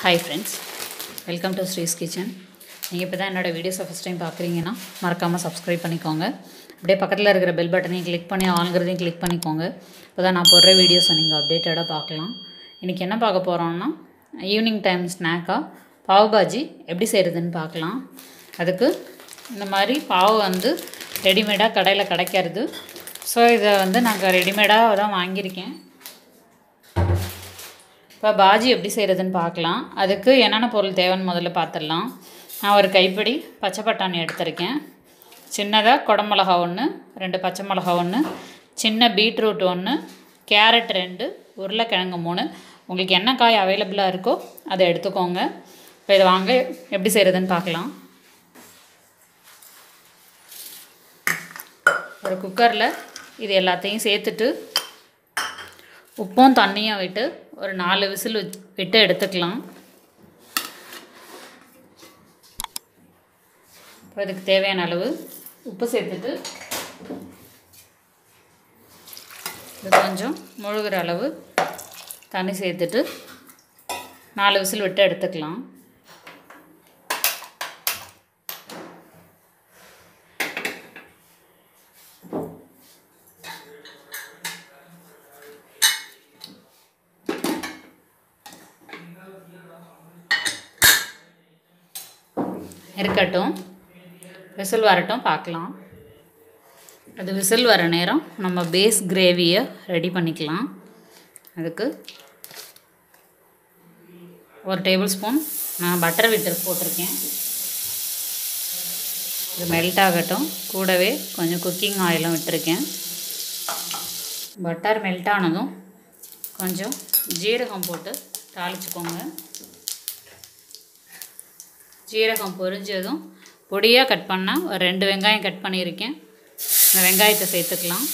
Hi friends, welcome to SrisKitchen. நீங்கள் இப்போ தான் என்னோடய வீடியோஸை ஃபஸ்ட் டைம் பார்க்குறீங்கன்னா மறக்காமல் சப்ஸ்கிரைப் பண்ணிக்கோங்க. அப்படியே பக்கத்தில் இருக்கிற பெல் பட்டனையும் கிளிக் பண்ணி ஆளுங்கிறதையும் கிளிக் பண்ணிக்கோங்க. இப்போ தான் நான் போடுற வீடியோஸை நீங்கள் அப்டேட்டடாக பார்க்கலாம். இன்றைக்கி என்ன பார்க்க போகிறோம்னா ஈவினிங் டைம் ஸ்நாக்காக பாவ் பாஜி எப்படி செய்கிறதுன்னு பார்க்கலாம். அதுக்கு இந்த மாதிரி பாவு வந்து ரெடிமேடாக கடையில் கிடைக்கிறது. ஸோ இதை வந்து நாங்கள் ரெடிமேடாக தான் வாங்கியிருக்கேன். இப்போ பாஜி எப்படி செய்கிறதுன்னு பார்க்கலாம். அதுக்கு என்னென்ன பொருள் தேவைன்னு முதல்ல பார்த்துடலாம். நான் ஒரு கைப்பிடி பச்சை பட்டாணி எடுத்திருக்கேன். சின்னதாக குடமிளகா 1, 2 பச்சை மிளகா 1, சின்ன பீட்ரூட் 1, கேரட் 2, உருளைக்கிழங்கு 3. உங்களுக்கு என்ன காய் அவைலபிளாக இருக்கோ அதை எடுத்துக்கோங்க. இப்போ இதை வாங்க எப்படி செய்கிறதுன்னு பார்க்கலாம். ஒரு குக்கரில் இது எல்லாத்தையும் சேர்த்துட்டு உப்பும் தண்ணியும் விட்டு ஒரு 4 விசில் விட்டு எடுத்துக்கலாம். இப்போ இதுக்கு தேவையான அளவு உப்பு சேர்த்துட்டு இது கொஞ்சம் முழுகிற அளவு தண்ணி சேர்த்துட்டு 4 விசில் விட்டு எடுத்துக்கலாம். இருக்கட்டும், விசில் வரட்டும் பார்க்கலாம். அது விசில் வர நேரம் நம்ம பேஸ் கிரேவியை ரெடி பண்ணிக்கலாம். அதுக்கு 1 டேபிள் ஸ்பூன் நான் பட்டர் விட்டு போட்டிருக்கேன். இது மெல்ட் ஆகட்டும். கூடவே கொஞ்சம் குக்கிங் ஆயிலும் விட்டுருக்கேன். பட்டர் மெல்ட் ஆனதும் கொஞ்சம் ஜீரகம் போட்டு தாளிச்சுக்கோங்க. ஜீரகம் பொரிஞ்சதும் பொடியாக கட் பண்ணால் ஒரு 2 வெங்காயம் கட் பண்ணியிருக்கேன். இந்த வெங்காயத்தை சேர்த்துக்கலாம்.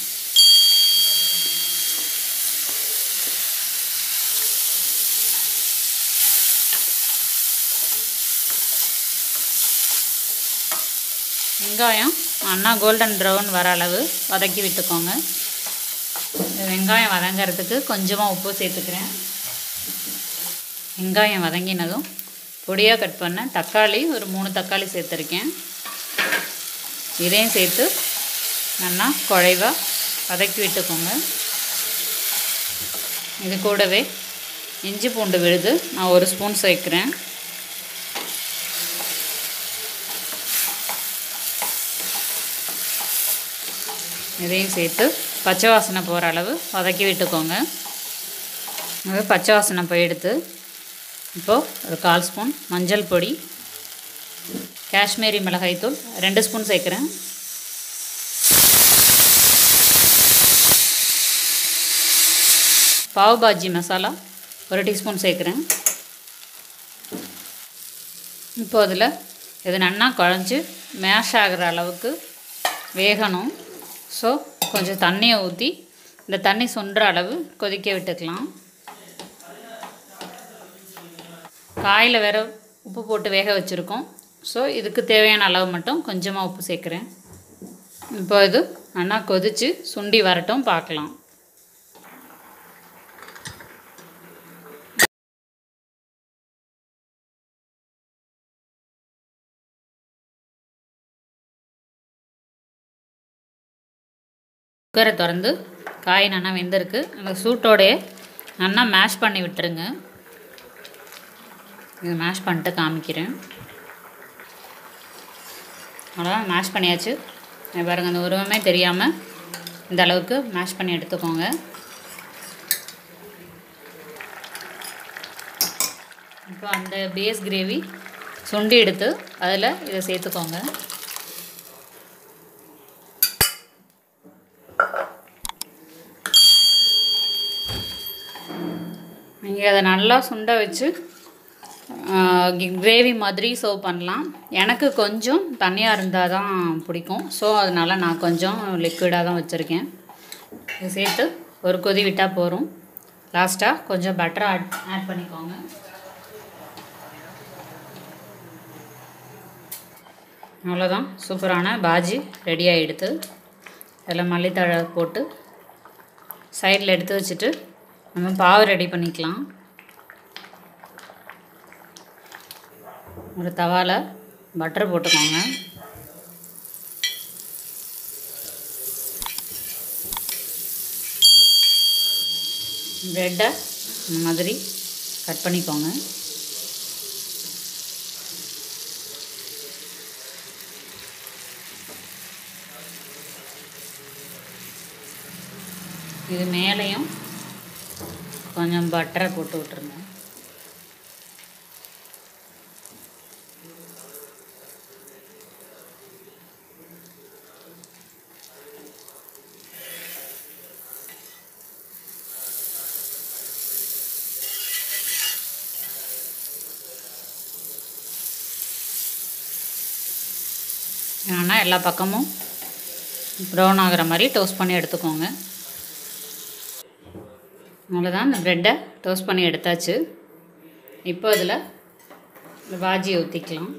வெங்காயம் நல்லா கோல்டன் ப்ரௌன் வர அளவு வதக்கி விட்டுக்கோங்க. இந்த வெங்காயம் வதங்கிறதுக்கு கொஞ்சமாக உப்பு சேர்த்துக்கிறேன். வெங்காயம் வதங்கினதும் பொடியாக கட் பண்ண தக்காளி ஒரு 3 தக்காளி சேர்த்துருக்கேன். இதையும் சேர்த்து நல்லா குழைவாக வதக்கி விட்டுக்கோங்க. இது கூடவே இஞ்சி பூண்டு விழுது நான் 1 ஸ்பூன் சேர்க்குறேன். இதையும் சேர்த்து பச்சை வாசனை போகிற அளவு வதக்கி விட்டுக்கோங்க. அது பச்சை வாசனை போயிடுத்து. இப்போது ஒரு 1/4 ஸ்பூன் மஞ்சள் பொடி, காஷ்மீரி மிளகாய்த்தூள் 2 ஸ்பூன் சேர்க்குறேன். பாவ் பாஜி மசாலா 1 டீஸ்பூன் சேர்க்குறேன். இப்போ அதில் இது நல்லா குழஞ்சி மேஷ் ஆகிற அளவுக்கு வேகணும். ஸோ கொஞ்சம் தண்ணியை ஊற்றி இந்த தண்ணி சுண்டுற அளவு கொதிக்க விட்டுக்கலாம். காயில் வேறு உப்பு போட்டு வேக வச்சுருக்கோம். ஸோ இதுக்கு தேவையான அளவு மட்டும் கொஞ்சமாக உப்பு சேர்க்குறேன். இப்போ இது நல்லா கொதித்து சுண்டி வரட்டும் பார்க்கலாம். குக்கரை திறந்து காய் நல்லா வெந்திருக்கு. அந்த சூட்டோடையே நல்லா மேஷ் பண்ணி விட்டுருங்க. இது மேஷ் பண்ணிட்டு காமிக்கிறேன். அவ்வளோதான், மேஷ் பண்ணியாச்சு. பாருங்கள், அந்த உருவமே தெரியாமல் இந்த அளவுக்கு மேஷ் பண்ணி எடுத்துக்கோங்க. இப்போ அந்த பேஸ் கிரேவி சுண்டி எடுத்து அதில் இதை சேர்த்துக்கோங்க. நீங்கள் அதை நல்லா சுண்ட வச்சு கிரேவி மாதிரி சர்வ் பண்ணலாம். எனக்கு கொஞ்சம் தண்ணியாக இருந்தால் தான் பிடிக்கும். ஸோ அதனால் நான் கொஞ்சம் லிக்விடாக தான் வச்சுருக்கேன். இது சேர்த்து ஒரு கொதி விட்டால் போதும். லாஸ்ட்டாக கொஞ்சம் பட்டர் ஆட் பண்ணிக்கோங்க. அவ்வளோதான், சூப்பரான பாஜி ரெடி ஆகிடுது. அதில் மல்லித்தழை போட்டு சைடில் எடுத்து வச்சுட்டு நம்ம பாவு ரெடி பண்ணிக்கலாம். ஒரு தவால பட்டர் போட்டுக்கோங்க. பிரெட்டை இந்த மாதிரி கட் பண்ணிக்கோங்க. இது மேலேயும் கொஞ்சம் பட்டரை போட்டு விட்டுருங்க. ஆனால் எல்லா பக்கமும் ப்ரௌன் ஆகிற மாதிரி டோஸ்ட் பண்ணி எடுத்துக்கோங்க. அவ்வளோதான், இந்த ப்ரெட்டை டோஸ்ட் பண்ணி எடுத்தாச்சு. இப்போ இதில் இந்த பாஜியை ஊற்றிக்கலாம்.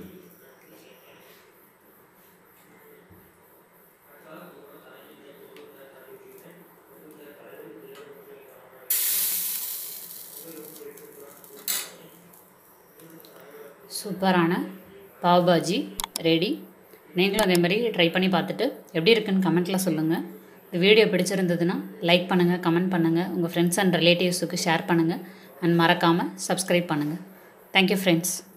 சூப்பரான பாவ் பாஜி ரெடி. நீங்களும் அதே மாதிரி ட்ரை பண்ணி பார்த்துட்டு எப்படி இருக்குன்னு கமெண்ட்டில் சொல்லுங்கள். இந்த வீடியோ பிடிச்சிருந்ததுன்னா லைக் பண்ணுங்கள், கமெண்ட் பண்ணுங்கள், உங்கள் ஃப்ரெண்ட்ஸ் அண்ட் ரிலேட்டிவ்ஸுக்கு ஷேர் பண்ணுங்கள், அண்ட் மறக்காமல் சப்ஸ்கிரைப் பண்ணுங்கள். Thank you friends.